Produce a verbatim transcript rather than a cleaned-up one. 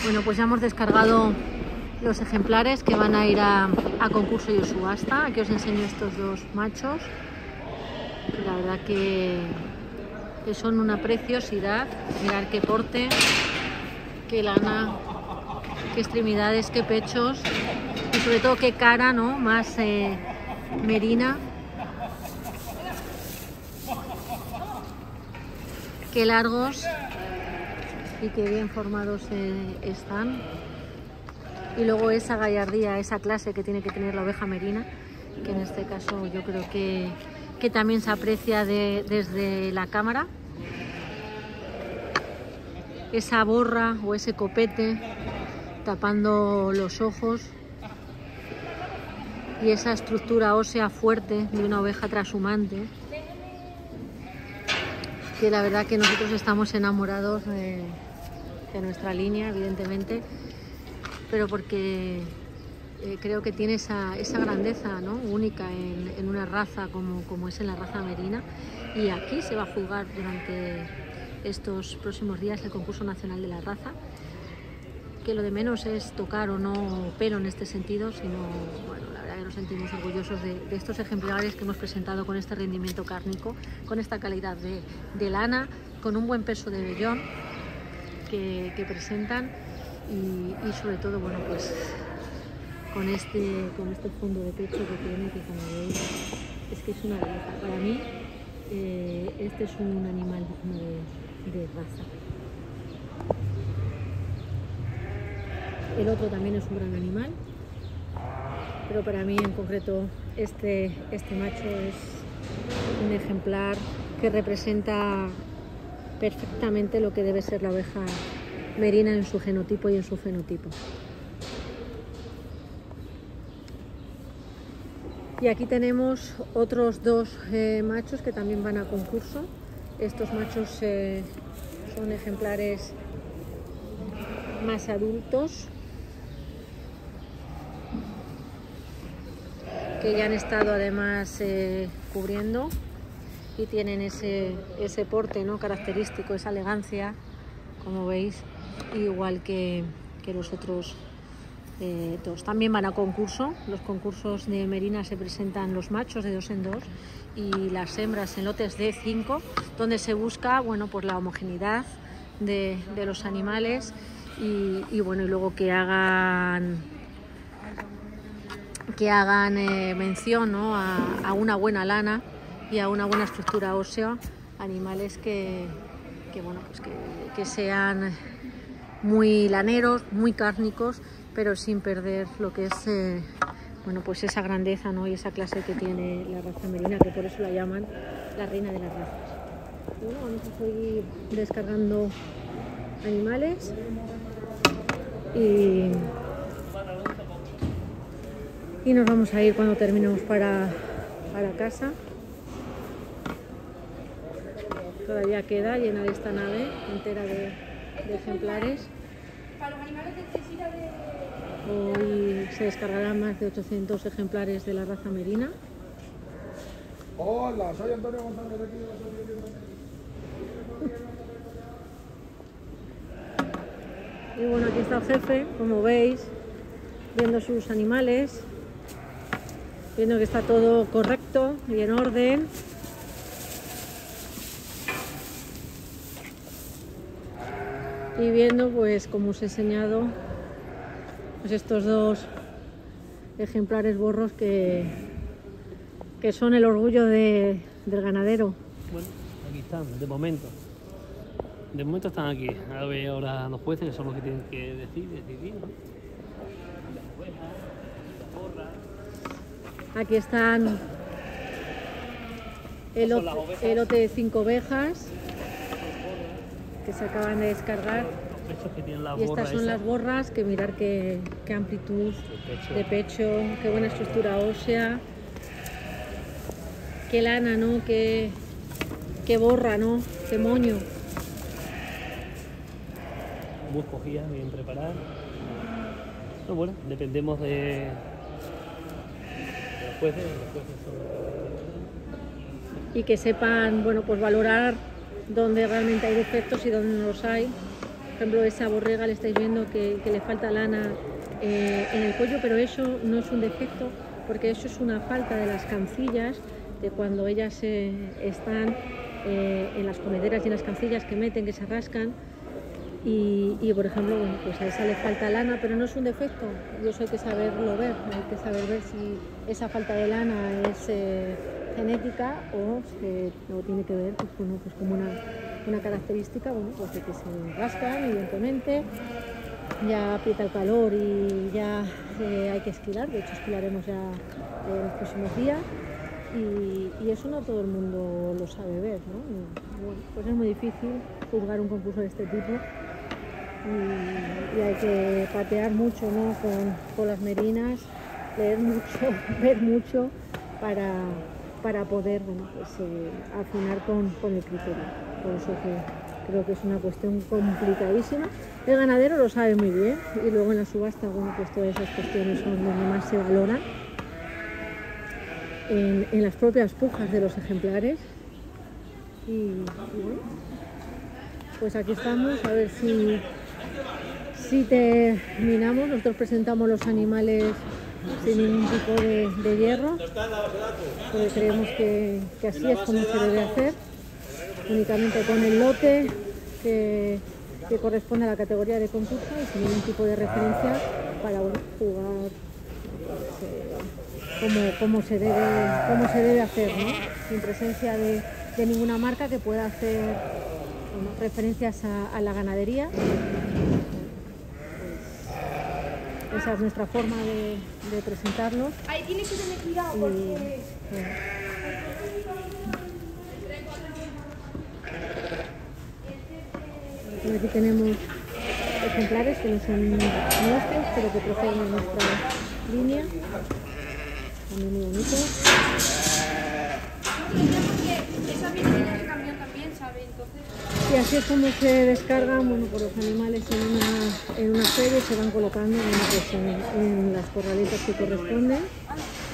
Bueno, pues ya hemos descargado los ejemplares que van a ir a, a concurso y o subasta. Aquí os enseño estos dos machos. La verdad que, que son una preciosidad. Mirad qué porte, qué lana, qué extremidades, qué pechos y sobre todo qué cara, ¿no? Más eh, merina. Qué largos y qué bien formados eh, están. Y luego esa gallardía, esa clase que tiene que tener la oveja merina, que en este caso yo creo que, que también se aprecia de, desde la cámara. Esa borra o ese copete tapando los ojos y esa estructura ósea fuerte de una oveja trashumante, que la verdad que nosotros estamos enamorados de, de nuestra línea, evidentemente, pero porque eh, creo que tiene esa, esa grandeza, ¿no? Única en, en una raza como, como es en la raza merina. Y aquí se va a jugar durante estos próximos días el concurso nacional de la raza, que lo de menos es tocar o no pelo en este sentido, sino, bueno, la verdad que nos sentimos orgullosos de, de estos ejemplares que hemos presentado con este rendimiento cárnico, con esta calidad de, de lana, con un buen peso de vellón que, que presentan y, y sobre todo, bueno, pues con este, con este fondo de pecho que tiene, que como veis es que es una belleza. Para mí eh, este es un animal de, de raza. El otro también es un gran animal, pero para mí en concreto este, este macho es un ejemplar que representa perfectamente lo que debe ser la oveja merina en su genotipo y en su fenotipo. Y aquí tenemos otros dos eh, machos que también van a concurso. Estos machos eh, son ejemplares más adultos, que ya han estado además eh, cubriendo y tienen ese, ese porte, ¿no? Característico, esa elegancia, como veis, igual que, que los otros eh, dos. También van a concurso. Los concursos de merina se presentan los machos de dos en dos y las hembras en lotes de cinco, donde se busca, bueno, pues la homogeneidad de, de los animales y, y bueno, y luego que hagan que hagan eh, mención, ¿no? a, a una buena lana y a una buena estructura ósea, animales que, que, bueno, pues que, que sean muy laneros, muy cárnicos, pero sin perder lo que es eh, bueno, pues esa grandeza, ¿no? Y esa clase que tiene la raza merina, que por eso la llaman la reina de las razas. Bueno, vamos a seguir descargando animales y Y nos vamos a ir cuando terminemos para, para casa. Todavía queda llena de esta nave entera de, de ejemplares. Hoy se descargarán más de ochocientos ejemplares de la raza merina. Hola, soy Antonio González de aquí de Y bueno, aquí está el jefe, como veis, viendo sus animales, viendo que está todo correcto y en orden. Y viendo, pues como os he enseñado, pues estos dos ejemplares borros que, que son el orgullo de, del ganadero. Bueno, aquí están, de momento. De momento están aquí. A ver ahora los jueces, que son los que tienen que decir, decidir, ¿no? Aquí están el lote, el lote de cinco ovejas que se acaban de descargar. Y estas son las borras, que mirar qué, qué amplitud de pecho, qué buena estructura ósea, qué lana, ¿no? Qué, qué borra, ¿no? Qué moño. Muy escogida, bien preparada. Pero bueno, dependemos de... Jueces, los jueces son... Y que sepan, bueno, pues valorar dónde realmente hay defectos y dónde no los hay, ejemplo, esa borrega le estáis viendo que, que le falta lana eh, en el cuello, pero eso no es un defecto, porque eso es una falta de las cancillas, de cuando ellas eh, están eh, en las comederas y en las cancillas que meten, que se rascan. Y, y por ejemplo, bueno, pues a esa le falta lana, pero no es un defecto, y eso hay que saberlo ver, hay que saber ver si esa falta de lana es eh, genética o, se, o tiene que ver pues, bueno, pues como una, una característica, bueno, pues de que se rascan, evidentemente, ya aprieta el calor y ya eh, hay que esquilar, de hecho esquilaremos ya en los próximos días. Y, y eso no todo el mundo lo sabe ver, ¿no? Y, bueno, pues es muy difícil juzgar un concurso de este tipo y, y hay que patear mucho, ¿no? con, con las merinas, leer mucho, ver mucho para, para poder, bueno, pues, eh, afinar con, con el criterio. Por eso que creo que es una cuestión complicadísima. El ganadero lo sabe muy bien y luego en la subasta, bueno, pues todas esas cuestiones son donde más se valoran. En, en las propias pujas de los ejemplares y, y bueno, pues aquí estamos a ver si, si terminamos. Nosotros presentamos los animales sin ningún tipo de, de hierro, porque creemos que, que así es como se debe hacer, únicamente con el lote que, que corresponde a la categoría de concurso y sin ningún tipo de referencia para, bueno, jugar pues, eh, Como, como, se debe, como se debe hacer, ¿no? Sin presencia de, de ninguna marca que pueda hacer, bueno, referencias a, a la ganadería. Pues esa es nuestra forma de, de presentarlos. Ahí tiene que tener cuidado porque... Y, bueno. Bueno, aquí tenemos ejemplares que no son nuestros, pero que proceden de nuestra línea. También muy bonito. Esa viene en el camión también, ¿sabe? Entonces... Y así es como se descargan, bueno, por los animales en una, en una serie, se van colocando, bueno, pues en, en las corraletas que corresponden.